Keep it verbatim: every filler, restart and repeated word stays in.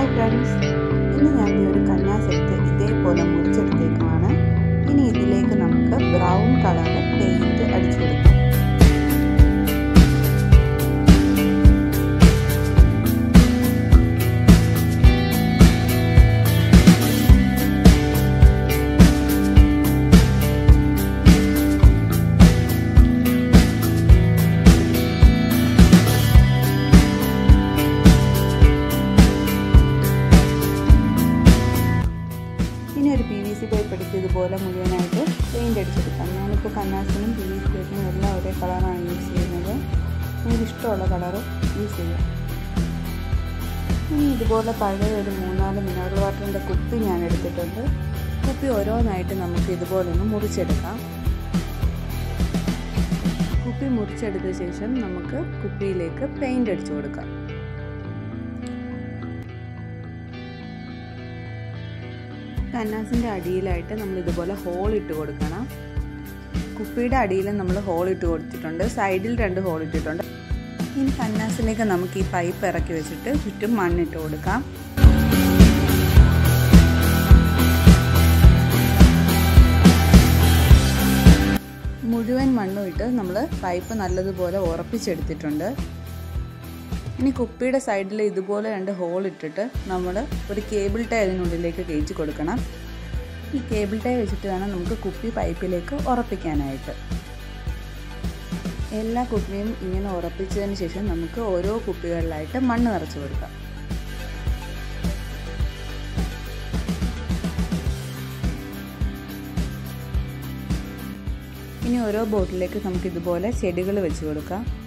Hi friends, ഇന്ന് ഞാൻ ഒരു കന്നാസ് എടുത്ത് ഇതേപോലെ മുറിച്ചെടുത്തേക്കുമാണ്. ഇനി ഇതിലേക്ക് നമുക്ക് ബ്രൗൺ കളർ പെയിൻറ്റ് അടിച്ചു കൊടുക്കാം. ഇനി ഒരു പി വി സി പൈപ്പ് എടുത്ത് ഇതുപോലെ മുഴുവനായിട്ട് പെയിൻ്റ് അടിച്ചെടുക്കാം. ഞാനിപ്പോൾ കന്നാസിനും പി വി സി പൈപ്പിനും എല്ലാം ഒരേ കളറാണ് യൂസ് ചെയ്യുന്നത്. നിങ്ങൾക്ക് ഇഷ്ടമുള്ള കളറ് യൂസ് ചെയ്യാം. ഇനി ഇതുപോലെ പഴയ ഒരു മൂന്നാല് മിനറൽ വാട്ടറിൻ്റെ കുപ്പി ഞാൻ എടുത്തിട്ടുണ്ട്. കുപ്പി ഓരോന്നായിട്ട് നമുക്ക് ഇതുപോലെ ഒന്ന് മുറിച്ചെടുക്കാം. കുപ്പി മുറിച്ചെടുത്ത ശേഷം നമുക്ക് കുപ്പിയിലേക്ക് പെയിൻ്റ് അടിച്ചു കൊടുക്കാം. കന്നാസിൻ്റെ അടിയിലായിട്ട് നമ്മൾ ഇതുപോലെ ഹോൾ ഇട്ട് കൊടുക്കണം. കുപ്പിയുടെ അടിയിൽ നമ്മൾ ഹോൾ ഇട്ട് കൊടുത്തിട്ടുണ്ട്, സൈഡിൽ രണ്ട് ഹോൾ ഇട്ടിട്ടുണ്ട്. ഇനി കന്നാസിലേക്ക് നമുക്ക് ഈ പൈപ്പ് ഇറക്കി വെച്ചിട്ട് ചുറ്റും മണ്ണിട്ട് കൊടുക്കാം. മുഴുവൻ മണ്ണും ഇട്ട് നമ്മൾ പൈപ്പ് നല്ലതുപോലെ ഉറപ്പിച്ചെടുത്തിട്ടുണ്ട്. ഇനി കുപ്പിയുടെ സൈഡിൽ ഇതുപോലെ രണ്ട് ഹോൾ ഇട്ടിട്ട് നമ്മൾ ഒരു കേബിൾ ടൈ അതിനുള്ളിലേക്ക് കയറ്റി കൊടുക്കണം. ഈ കേബിൾ ടൈ വെച്ചിട്ട് വേണം നമുക്ക് കുപ്പി പൈപ്പിലേക്ക് ഉറപ്പിക്കാനായിട്ട്. എല്ലാ കുപ്പിയും ഇങ്ങനെ ഉറപ്പിച്ചതിന് ശേഷം നമുക്ക് ഓരോ കുപ്പികളിലായിട്ട് മണ്ണ് നിറച്ച് കൊടുക്കാം. ഇനി ഓരോ ബോട്ടിലേക്ക് നമുക്ക് ഇതുപോലെ ചെടികൾ വെച്ച് കൊടുക്കാം.